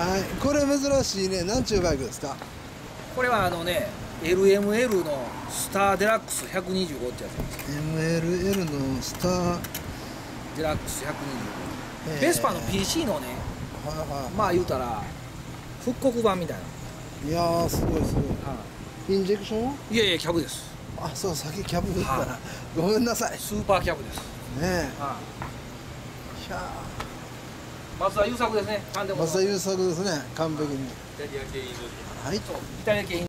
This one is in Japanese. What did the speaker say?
はい、これ珍しいね。何ちゅうバイクですか？ これはLML のスターデラックス125ってやつです。 MLL のスターデラックス125、ベスパの PC のね、まあ言うたら復刻版みたいな。 いやー、すごいすごい。インジェクション？ いやいや、キャブです。 あ、そう、先キャブですから、ごめんなさい。 スーパーキャブです。 ねえ。ひゃー、松田優作ですね。 松田優作ですね、完璧に。 イタリア系インド人。 はい。 イタリア系